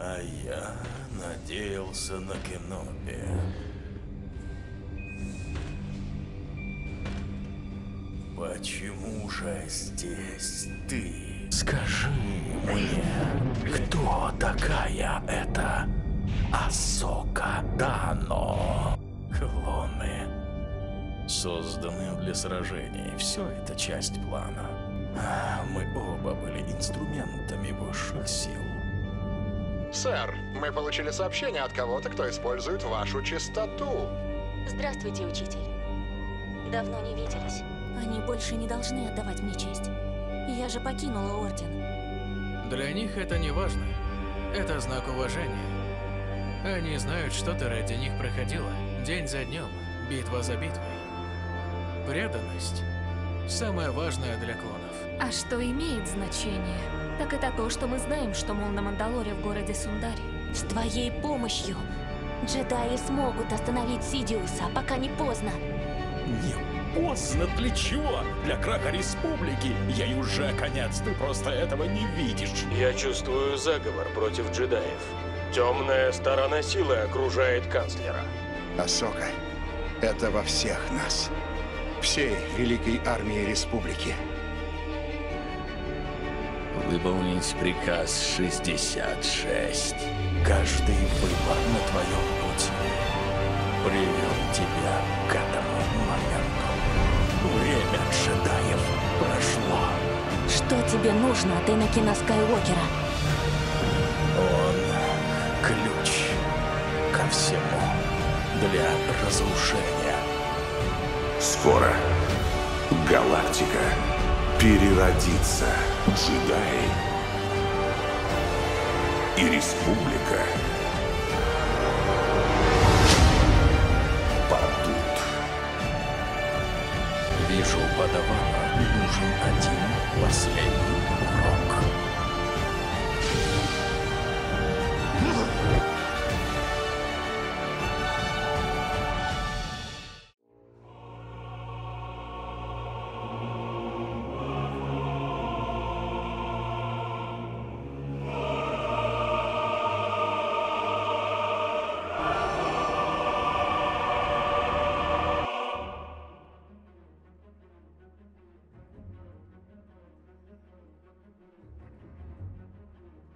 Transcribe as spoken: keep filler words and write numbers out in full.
А я надеялся на Кеноби. Почему же здесь ты? Скажи мне, кто такая эта Асока Тано? Клоны созданы для сражений. Все это часть плана. Мы оба были инструментами высших сил. Сэр, мы получили сообщение от кого-то, кто использует вашу чистоту. Здравствуйте, учитель. Давно не виделись. Они больше не должны отдавать мне честь. Я же покинула Орден. Для них это не важно. Это знак уважения. Они знают, что ты ради них проходила. День за днем, битва за битвой. Преданность – самое важное для клонов. А что имеет значение, так это то, что мы знаем, что, мол, на Мандалоре в городе Сундари. С твоей помощью джедаи смогут остановить Сидиуса, пока не поздно. Не поздно для чего? Для краха республики. Ей уже конец, ты просто этого не видишь. Я чувствую заговор против джедаев. Темная сторона силы окружает канцлера. Асока, это во всех нас. Всей великой армии республики. Выполнить приказ шестьдесят шесть. Каждый выбор на твоем пути привел тебя к этому моменту. Время джедаев прошло. Что тебе нужно от Энакина Скайуокера? Он ключ ко всему для разрушения. Скоро галактика переродится. Джедаи и республика падут. Вижу, подавана нужен один последний урок.